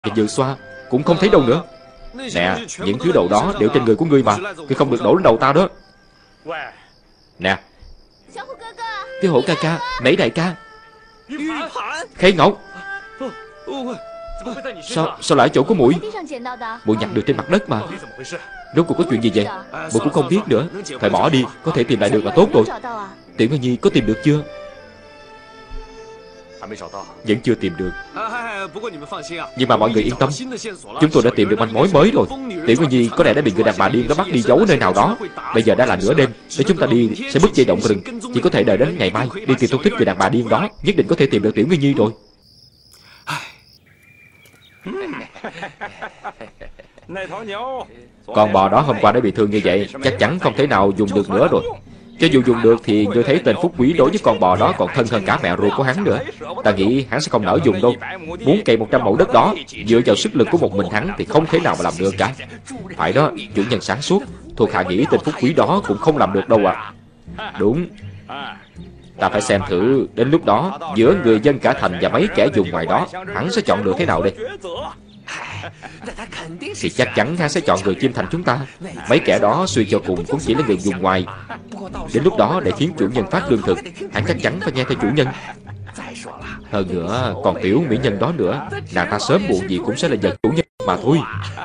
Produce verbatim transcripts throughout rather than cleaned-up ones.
Và vừa xoa cũng không thấy đâu nữa. Nè, những thứ đồ đó đều trên người của ngươi mà, ngươi không được đổ lên đầu ta đó. Nè, Cái Hổ ca ca, Mễ đại ca, Khế Ngọc. Sao, sao lại ở chỗ của muội? Muội nhặt được trên mặt đất mà. Rốt cuộc có chuyện gì vậy? Muội cũng không biết nữa. Phải bỏ đi, có thể tìm lại được là tốt rồi. Tiểu Ngân Nhi có tìm được chưa? Vẫn chưa tìm được. Nhưng mà mọi người yên tâm, chúng tôi đã tìm được manh mối mới rồi. Tiểu Ngân Nhi có lẽ đã bị người đàn bà điên đó bắt đi giấu nơi nào đó. Bây giờ đã là nửa đêm, nếu chúng ta đi sẽ bứt dây động rừng. Chỉ có thể đợi đến ngày mai đi tìm tung tích người đàn bà điên đó. Nhất định có thể tìm được Tiểu Ngân Nhi rồi. Con bò đó hôm qua đã bị thương như vậy, chắc chắn không thể nào dùng được nữa rồi. Cho dù dùng được thì tôi thấy tên Phúc Quý đối với con bò đó còn thân hơn cả mẹ ruột của hắn nữa. Ta nghĩ hắn sẽ không nỡ dùng đâu. Muốn cày một trăm mẫu đất đó, dựa vào sức lực của một mình hắn thì không thể nào mà làm được cả. Phải đó, chủ nhân sáng suốt. Thuộc hạ nghĩ tên Phúc Quý đó cũng không làm được đâu à. Đúng. Ta phải xem thử đến lúc đó giữa người dân cả thành và mấy kẻ dùng ngoài đó, hắn sẽ chọn được thế nào đây. Thì chắc chắn hắn sẽ chọn người chim thành chúng ta. Mấy kẻ đó suy cho cùng cũng chỉ là người dùng ngoài. Đến lúc đó để khiến chủ nhân phát lương thực, hắn chắc chắn phải nghe theo chủ nhân. Hơn nữa còn tiểu mỹ nhân đó nữa, nàng ta sớm muộn gì cũng sẽ là vật chủ nhân mà thôi.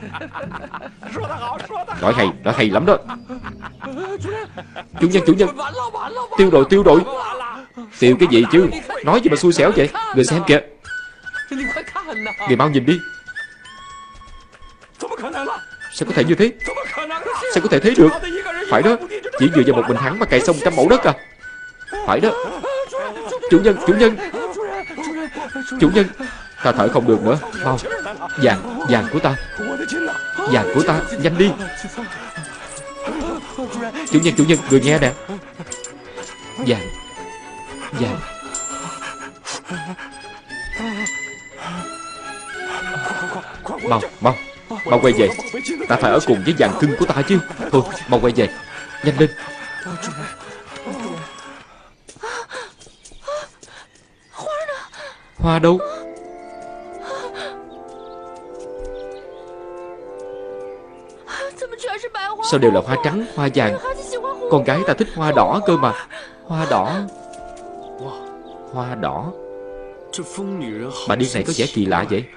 Nói hay, nói hay lắm đó. Chủ nhân, chủ nhân, tiêu rồi, tiêu rồi. Tiêu cái gì chứ? Nói gì mà xui xẻo vậy? Người xem kìa. Người mau nhìn đi. Sao có thể như thế? Sao có thể thế được? Phải đó, chỉ dựa vào một mình hắn mà cày xong trăm mẫu đất à? Phải đó. Chủ nhân, chủ nhân, chủ nhân, ta thở không được nữa. Mau, vàng, vàng của ta, vàng của ta, nhanh đi. Chủ nhân, chủ nhân, người nghe nè. Vàng, vàng. Mau, mau, mau quay về. Ta phải ở cùng với vàng cưng của ta chứ. Thôi, mau quay về, nhanh lên. Hoa đâu? Sao đều là hoa trắng, hoa vàng? Con gái ta thích hoa đỏ cơ mà. Hoa đỏ. Hoa đỏ. Bà điên này có vẻ kỳ lạ vậy.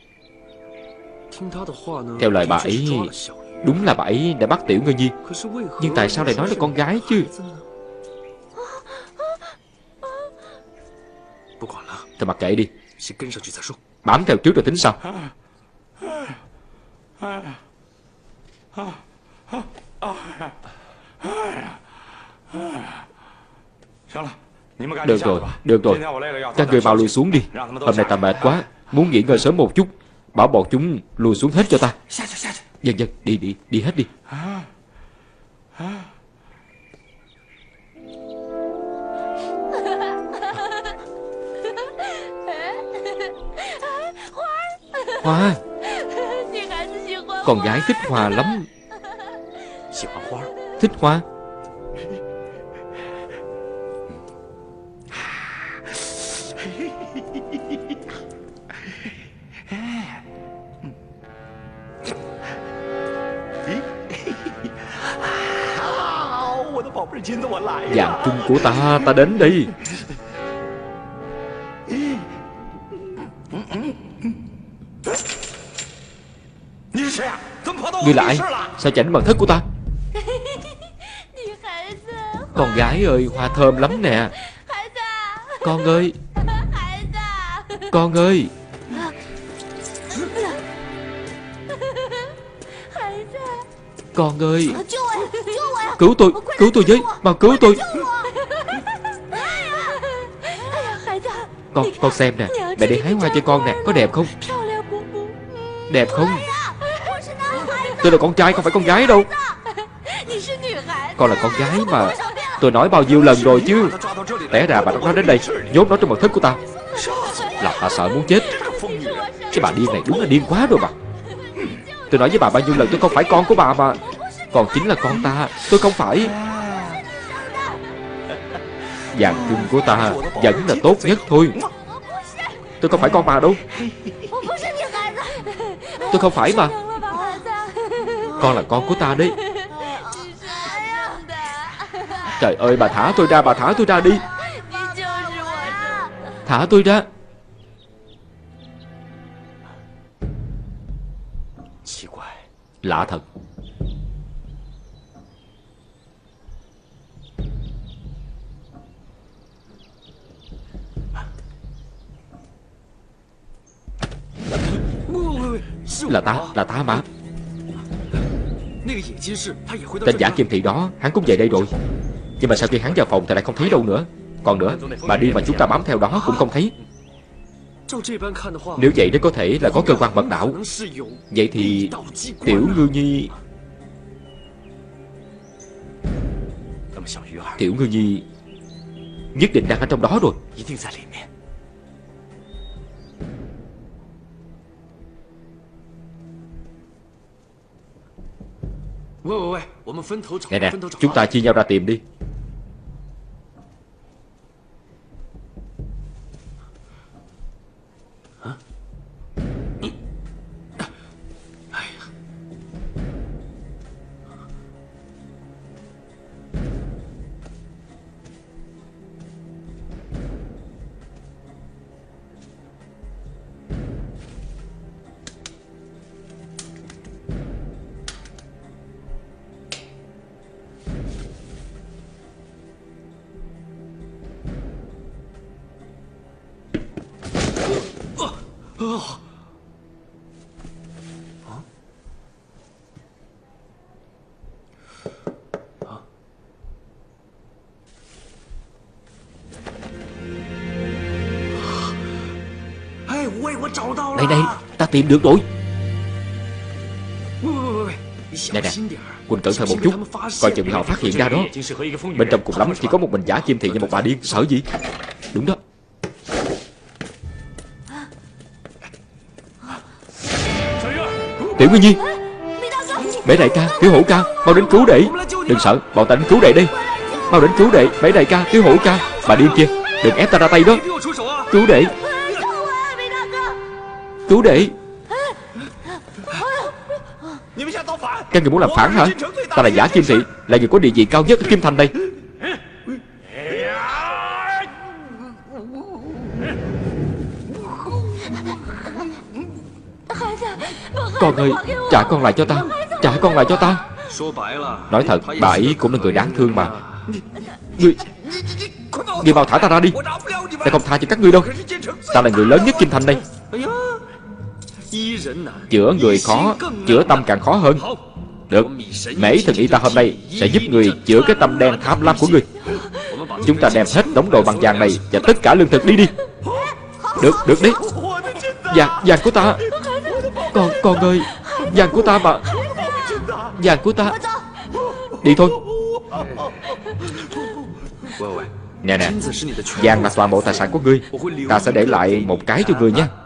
Theo lời bà ấy, đúng là bà ấy đã bắt Tiểu Ngân Nhi. Nhưng tại sao lại nói là con gái chứ? Thôi mặc kệ đi, bám theo trước rồi tính sau. Được rồi, được rồi. Các người mau lùi xuống đi. Hôm nay ta mệt quá, muốn nghỉ ngơi sớm một chút. Bảo bọn chúng lùi xuống hết cho ta. Dân dân, đi đi, đi hết đi. Hoa. Con gái thích hoa lắm. Thích hoa. Vàng cưng của ta, ta đến đây. Ngươi là ai? Sao chảnh bằng thất của ta? Con gái ơi, hoa thơm lắm nè. Con ơi, con ơi. Con ơi, cứu tôi, cứu tôi với, mau cứu tôi. Con, con xem nè, mẹ đi hái hoa cho con nè, có đẹp không? Đẹp không? Tôi là con trai, không phải con gái đâu. Con là con gái mà. Tôi nói bao nhiêu lần rồi chứ. Té ra bà bắt nó đến đây, nhốt nó trong mật thất của ta. Làm ta sợ muốn chết. Cái bà điên này đúng là điên quá rồi bà. Tôi nói với bà bao nhiêu lần tôi không phải con của bà mà. Còn chính là con ta, tôi không phải. Vàng cưng của ta vẫn là tốt nhất thôi. Tôi không phải con bà đâu. Tôi không phải mà. Con là con của ta đấy. Trời ơi, bà thả tôi ra, bà thả tôi ra đi. Thả tôi ra. Lạ thật. Là ta, là ta mà. Tên giả kim thị đó, hắn cũng về đây rồi. Nhưng mà sau khi hắn vào phòng thì lại không thấy đâu nữa. Còn nữa, bà đi mà chúng ta bám theo đó cũng không thấy. Nếu vậy nó có thể là có cơ quan mật đạo. Vậy thì Tiểu Ngư Nhi Tiểu Ngư Nhi nhất định đang ở trong đó rồi. Nè nè, chúng ta chia nhau ra tìm đi. Đây đây, ta tìm được rồi. Nè nè, Quỳnh cẩn thận một chút, coi chừng họ phát hiện ra đó. Bên trong cùng lắm chỉ có một mình giả kim thị và một bà điên, sợ gì. Đúng đó. Tiểu Nguyên Nhi, Bể đại ca, Tiểu Hổ ca, mau đến cứu đệ. Đừng sợ, bọn ta đến cứu đệ đây. Mau đến cứu đệ, Bể đại ca, Tiểu Hổ ca. Bà điên kia, đừng ép ta ra tay đó. Cứu đệ, cứu đệ. Các người muốn làm phản hả? Ta là giả kim thị, là người có địa vị cao nhất ở Kim Thành đây. Con ơi, trả con lại cho ta. Trả con lại cho ta. Nói thật, bà ấy cũng là người đáng thương mà. Ngươi Ngươi mau thả ta ra đi. Ta không tha cho các ngươi đâu. Ta là người lớn nhất Kim Thành đây. Chữa người khó, chữa tâm càng khó hơn. Được, Mễ Thần Y ta hôm nay sẽ giúp người chữa cái tâm đen tham lam của người. Chúng ta đem hết đống đồ bằng vàng này và tất cả lương thực đi đi. Được, được đấy. Vàng, vàng của ta. Con, con ơi, vàng của ta mà. Vàng của ta. Đi thôi. Nè nè, vàng là toàn bộ tài sản của ngươi. Ta sẽ để lại một cái cho ngươi nha.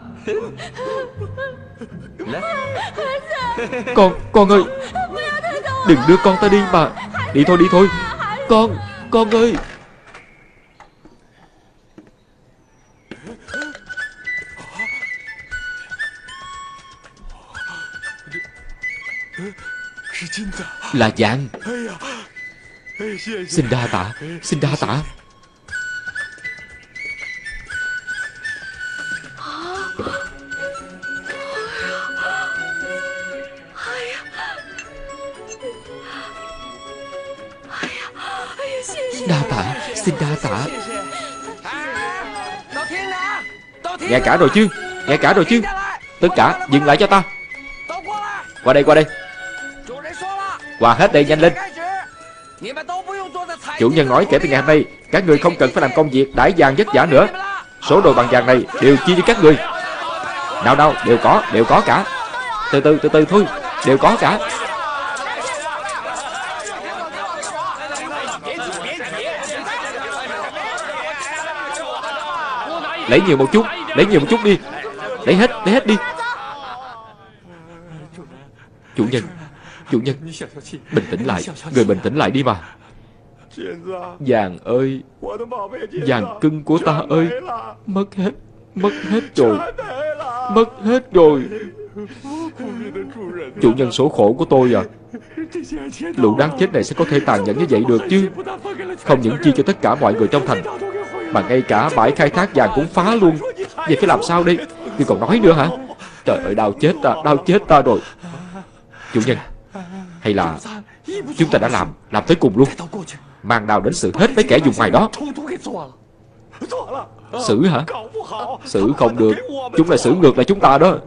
Con, con ơi, đừng đưa con ta đi mà. Đi thôi, đi thôi. Con, con ơi. Là vàng. Xin đa tạ, xin đa tạ. Đa tạ, xin đa tạ. Nghe cả rồi chứ, nghe cả rồi chứ. Tất cả dừng lại cho ta. Qua đây, qua đây. Qua hết đây, nhanh lên. Chủ nhân nói kể từ ngày hôm nay các người không cần phải làm công việc đãi vàng vất vả nữa. Số đồ bằng vàng này đều chia cho các người. Nào đâu, đều có, đều có cả. Từ từ, từ từ thôi, đều có cả. Lấy nhiều một chút, lấy nhiều một chút đi. Lấy hết, lấy hết đi. Chủ nhân, chủ nhân, bình tĩnh lại. Người bình tĩnh lại đi mà. Vàng ơi, vàng cưng của ta ơi. Mất hết, mất hết rồi. Mất hết rồi. Chủ nhân số khổ của tôi à. Lũ đáng chết này sẽ có thể tàn nhẫn như vậy được chứ? Không những chia cho tất cả mọi người trong thành, mà ngay cả bãi khai thác vàng cũng phá luôn. Vậy phải làm sao đây? Ngươi còn nói nữa hả? Trời ơi, đau chết ta, đau chết ta rồi. Chủ nhân, hay là chúng ta đã làm, làm tới cùng luôn, mang đao đến xử hết mấy kẻ dùng ngoài đó. Xử hả? Xử không được, chúng là xử ngược lại chúng ta đó.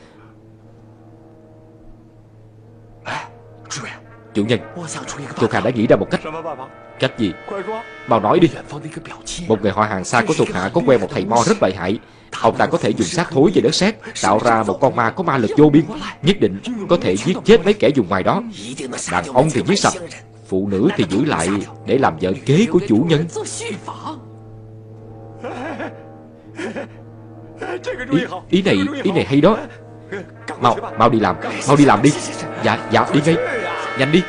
Chủ nhân, Tô Khanh đã nghĩ ra một cách. Cách gì? Mau nói đi. Một người họ hàng xa của thuộc hạ có quen một thầy mo rất lợi hại. Ông ta có thể dùng xác thối về đất sét tạo ra một con ma có ma lực vô biên, nhất định có thể giết chết mấy kẻ dùng ngoài đó. Đàn ông thì giết sạch, phụ nữ thì giữ lại để làm vợ kế của chủ nhân. Ý, ý này, ý này hay đó. Mau, mau đi làm, mau đi làm đi. Dạ, dạ, đi ngay. Nhanh đi.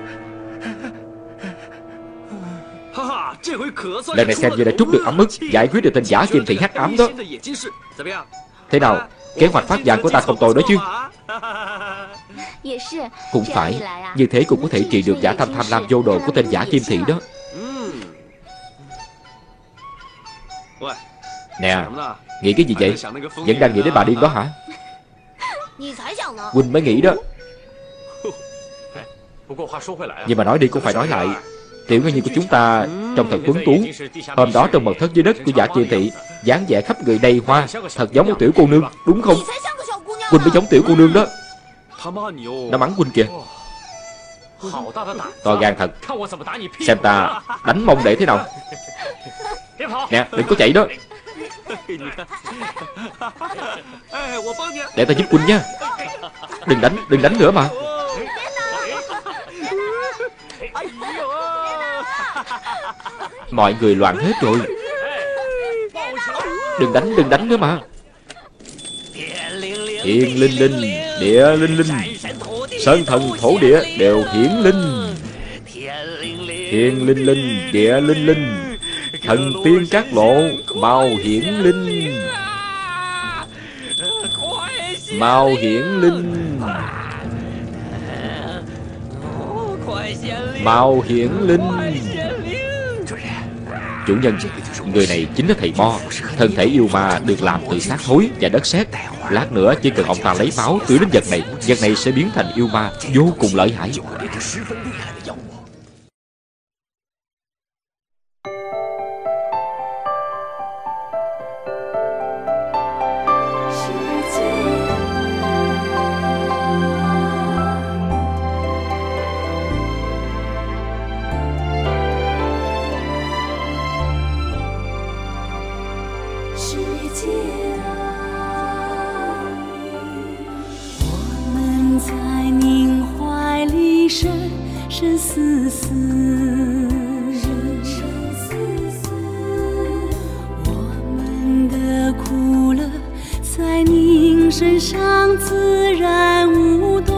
Lần này xem như đã trút được ấm ức, giải quyết được tên giả kim thị hắc ám đó. Thế nào, kế hoạch phát vàng của ta không tồi đó chứ? Cũng phải, như thế cũng có thể trị được giả tham tham lam vô đồ của tên giả kim thị đó. Nè, nghĩ cái gì vậy? Vẫn đang nghĩ đến bà điên đó hả? Huynh mới nghĩ đó. Nhưng mà nói đi cũng phải nói lại, tiểu ngư nhi của chúng ta trông thật tuấn tú. Hôm đó trong mật thất dưới đất của giả kim thị, dáng vẻ khắp người đầy hoa, thật giống một tiểu cô nương, đúng không? Huynh mới giống tiểu cô nương đó. Nó mắng Huynh kìa. To gan thật. Xem ta đánh mông để thế nào. Nè, đừng có chạy đó. Để ta giúp Huynh nha. Đừng đánh, đừng đánh nữa mà. Mọi người loạn hết rồi. Đừng đánh, đừng đánh nữa mà. Thiên linh linh, địa linh linh, sơn thần thổ địa đều hiển linh. Thiên linh linh, địa linh linh, thần tiên các lộ mau hiển linh. Mau hiển linh. Mau hiển linh. Chủ nhân, người này chính là thầy Mo. Thân thể yêu ma được làm từ xác thối và đất sét. Lát nữa chỉ cần ông ta lấy máu tưới đến vật này, vật này sẽ biến thành yêu ma vô cùng lợi hại. 身上自然无动。